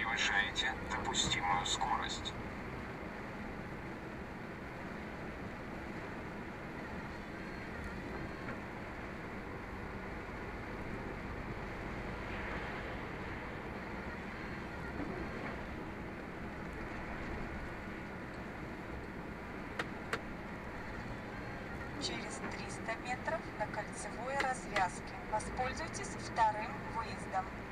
Превышаете допустимую скорость. Через 300 метров на кольцевой развязке. Воспользуйтесь вторым выездом.